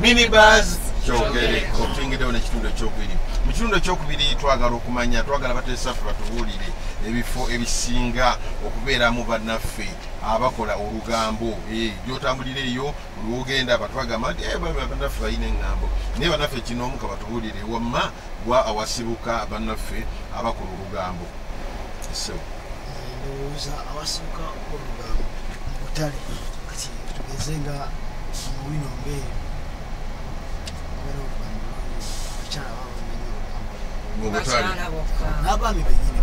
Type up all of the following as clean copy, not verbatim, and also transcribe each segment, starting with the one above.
minibus kyogereko tuyingirewo n'ekitundu ekyokubiri. Mu kitundu ekyokubiri twagala okumanya, twagala bateesaffe batubuulire ebifo ebisinga okubeeramu bannaffe abakola olugambo. Gyotambulira eyo lwogenda batwagamba nti bannaffe balina eŋŋambo, naye bannaffe kinoomu ka batubuulire wamma gwa awasibuka bannaffe abakola olugambo. Ndowooza awasibuka olugambo butale kati tugeze nga wino mbeeyo abeera olugambo abakyala baba bamenye n'abaami benyini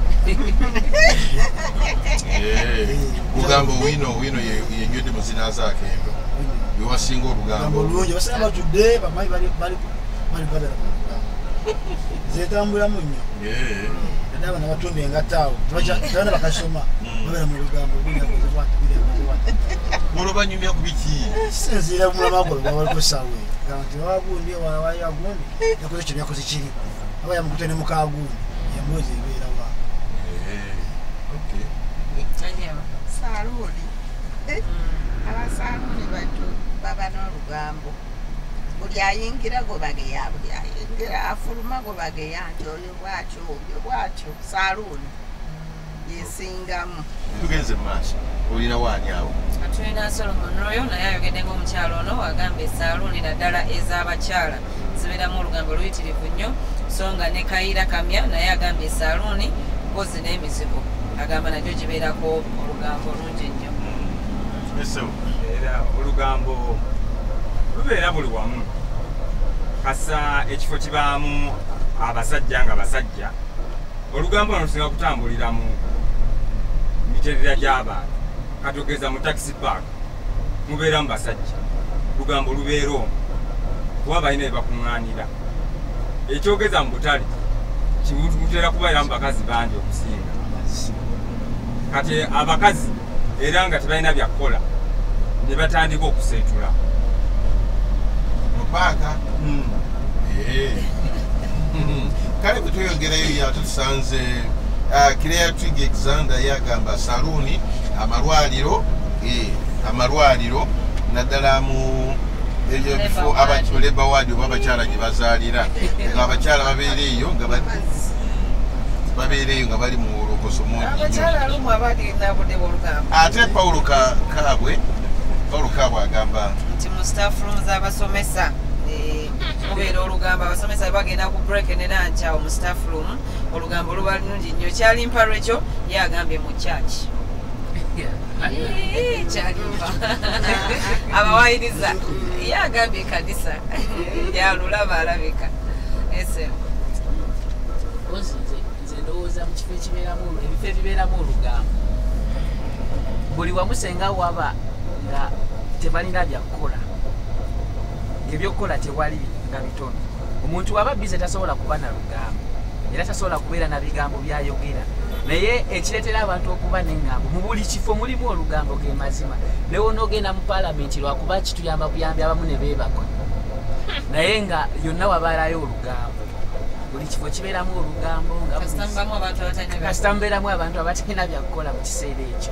olugambo wino yenywedde muzinazaako endo bewasinga olugambo olulungi basana batudde bamayi bali babeera mu lugambo zetambulamu nnyo ndaba nabatunda engatta awo tebana bakasoma babeera mu lugambo olwobanyumya ku biki kisinziira mulamago babaliko saawe nti wagundi wayagundi yakoze kino yakoze kiri aba yamukute ne mukagundi emboozi ebeera wa Saluuni abasaluuni batu baba n'olugambo buli ayingira gobageya buli ayingira afuluma gobageya nti oyo bwatyo oyo bwatyo saluuni yesingamu. Tugenze maaso olina waani awo tulina Solomon Royo naye ayogedde ng'omukyalo ono agamba esaluuni naddala ez'abakyala zibeeramu olugambo luyitirivu nnyo so nga ne Kayira Kamya naye agamba esaluuni mpozi n'emizigo agamba nagyo gibeerako olugambo lungi nnyo. Era olugambo lubeera buli wamu kasa ekifo kibaamu abasajja nga basajja olugambo luno lusinga kutambulira mu miterera gy'abantu katogeza mu taxi park mubeeramu basajja lugambo lubeera omwo kuba balina ebakuŋŋaanira ekyogeza mu butale mutera kubairamu bakazi bangi okusinga kati abakazi era nga tebalina byakukola ne batandika okuseetula mupaaka kale bwe tweyongerayo yate tusanze Creative Alexander yagamba saluuni amalwaliro naddala mu ebyo bifo abakyoleba wadi oba abakyala gye bazaalira nga abakyala babeereeyo nga bali mu olokoso mungi ate Paulo Kabwe agamba nti mu staff room z'abasomesa mubeera olugambo abasomesa bagenda ku break ne lunch awo mu staff room olugambo luba lungi nnyo. Kyalimpa lwekyo ye agambye mu church kyalimpa abawayiriza ye agambye ekanisa yalulaba alabika nze ndowooza mu kifo ebifo ebibeeramu olugambo buli wamu senga waba nga tebalina byakukola ebyokukola tewali nga bitono omuntu waba bize tasobola kuba na lugambo era tasobola kubeera na bigambo byayogera naye ekireetera abantu okuba n'eŋŋambo mu buli kifo mulimu olugambo ge mazima newonoogenda mu paalamenti lwakuba kituyamba buyambi abamu ne beebaka naye nga yonna wabaalayo olugambo buli kifo kibeeramu olugambo kasita mubeeramu abantu abatalina byakukola mu kiseera ekyo.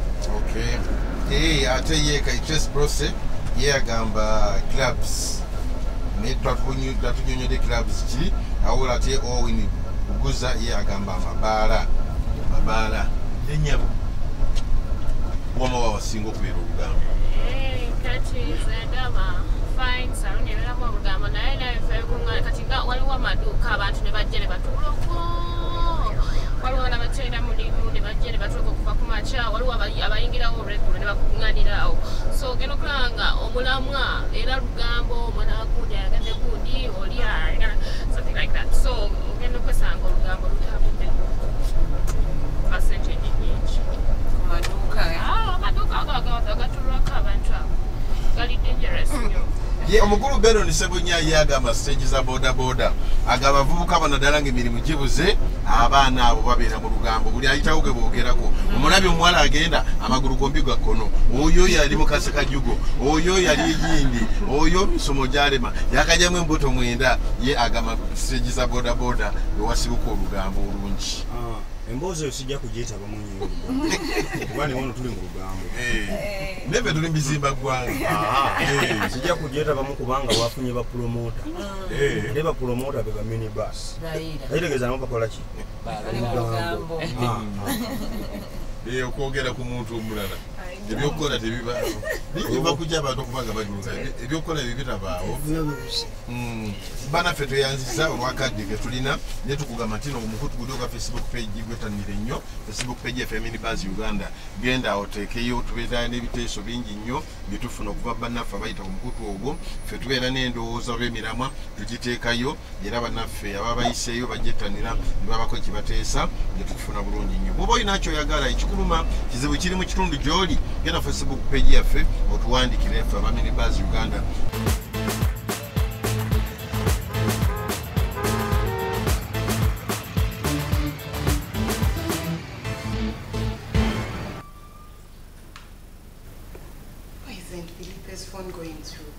Ate ye Kaites Brose ye agamba clubs naye twatunyonyodde clubs ki awula ate Owen Buguza ye agamba amabaala enyabo wama wawasinga okubeera olugambo kati zagamba fine saluuni ebeeramu olugambo naye nayefeekuŋŋaana kati nga waliwo amaduuka abantu ne bajja ne batuloko waliwo n'abatalina mulimu ne bajja ne batuuka okuva ku makya waliwo abayingirawo olweggulo ne bakuŋŋaanirawo so ogenda okulaba nga omulamwa era lugambo omwana wagundi ayagadde gundi oli ayagala something like that so ogenda okwesanga olugambo lutambudde percentage nyingi ku maduuka amaduuka agatulwako abantu abo gali dangerous nnyo. ye omukulu Beron Sebunya ye agamba stage za boda agamba abavubuka bano ddala ng'emirimu gibuze abaana abo babeera mu lugambo buli ayitawo ge boogerako omulabi omuwala agenda amagulu gombi ga kkono oyo yali mukase kajugo oyo yali eyindi oyo misomo gyalema yakajyamu embuto 9 ye agamba stage za boda wewasibuka olugambo olungi emboozi eyo sijja kugyetaba mu nnyo kuba ne wano tuli mu lugambo neve tuli mbizimba gwanga sijja kugyetabamu kubanga wafunye bapromota ne bapromota be baminibus ayitegeeza nabo bakola ki okwogera ku muntu omulala ebyokukola tebibaawo bijumba kujja abantu okubanga bajuza ebyokukola ebyo bitabaawo banaffe tweyanziza olwakadde ke tulina naye tukugamba nti omukutu guli ogwa Facebook page gwettanire nnyo Facebook page yaffe Minibus Uganda genda oteekeyo tubeera n'ebiteeso bingi nnyo byetufuna okuva bannaffe abayita ku mukutu ogwo ffe tubeera n'endowooza olw'emiramwa tugiteekayo era bannaffe ababa bayiseeyo bagyettanira ne babako kibateesa ne tukifuna bulungi nnyo bw'oba olina kyoyagala ekikuluma kizibu kiri mu kitundu gy'oli genda Facebook page yaffe otuwandikire ffe aba Minibus Uganda. Phone going through.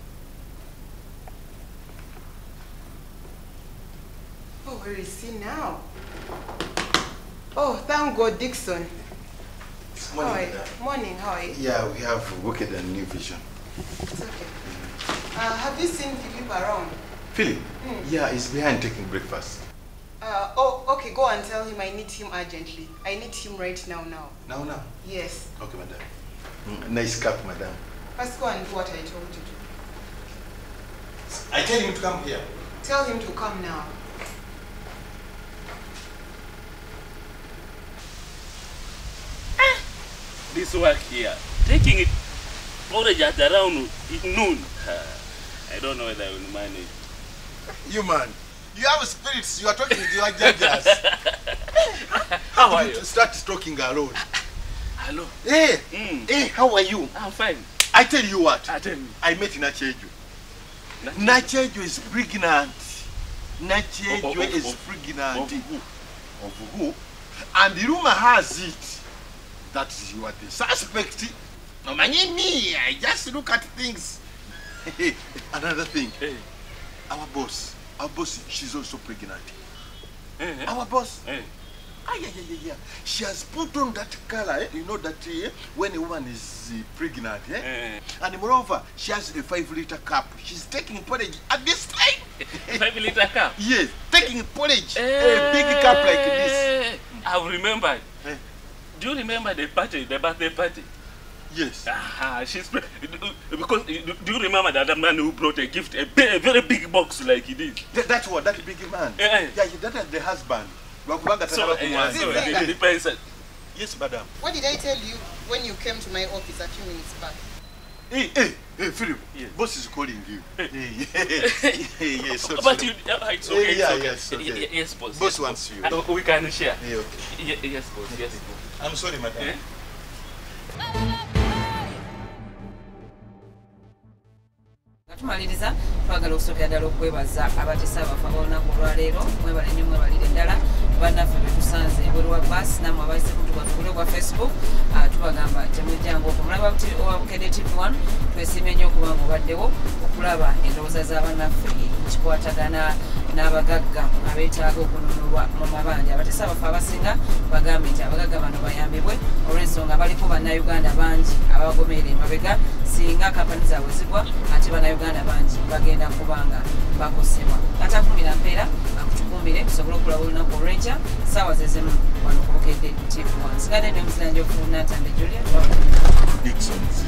Oh, where is he now? Oh, thank God, Dixon. Morning, how are you? Yeah, we have worked a new vision. It's okay. Have you seen Philip around? Philip? Yeah, he's behind taking breakfast. Oh, okay, go and tell him I need him urgently. I need him right now. Now? Yes. Okay, madam. Nice cap, madam. First go and do what I told you to. I tell him to come here. Tell him to come now. This work here, taking it already at around noon. I don't know whether I will manage. You man, you have spirits. You are talking with your judges. How are you? Start talking alone. Hello. Hey, hey, how are you? I'm fine. I tell you what. Tell me. I met Nacheju. Nacheju is pregnant. Nacheju is pregnant. Of who? And the rumor has it that you are the suspect. No, man, me. I just look at things. Another thing. Hey. Our boss, she's also pregnant. Our boss. Yeah. She has put on that color, you know that when a woman is pregnant, and moreover, she has a 5-liter cup. She's taking porridge at this time. 5-liter cup? Yes, taking porridge, a big cup like this. I remember. Do you remember the birthday party? Yes. She's because do you remember that man who brought a gift, a very big box like this? That's what, that big man. Yeah, that is the husband. So, it depends. Yes, madam. What did I tell you when you came to my office a few minutes back? Hey, Philip. Yes. Boss is calling you. Yes. But you, it's okay. Yes. Okay. Yes, boss. Boss wants you. We can share. Okay. Yes, boss. Yes. I'm sorry, madam. Tumaliriza twagala okusooka ddala okwebaza abateesa abafu ab'olunaku olwaleero mwebale nnyo mwebalire ddala bannaffe betusanze ebweru wa bus nammwe abayise kutugule gwa Facebook tubagamba temujjangu okumulaba owa Bukedde TV1 twesiimye nnyo okuba nga obaddewo okulaba endowooza z'abannaffe kikwatagana n'abagagga abeetaaga okununulwa mu mabanja abateesa abafu abasinga bagambye nti abagagga bano bayambibwe olw'ensonga baliko bannayuganda bangi ababagomerera emabega singa kampani zaabwe zigwa ate bannayuganda bangi bagenda kubanga bakosebwa katakumira mpeera akutukumbire tusobole okulaba olunaku olw'enkya ssaawa zezimu wano ku Bukedde TV1 sigadde ndio muzira njofu Nathan Julia Dixon.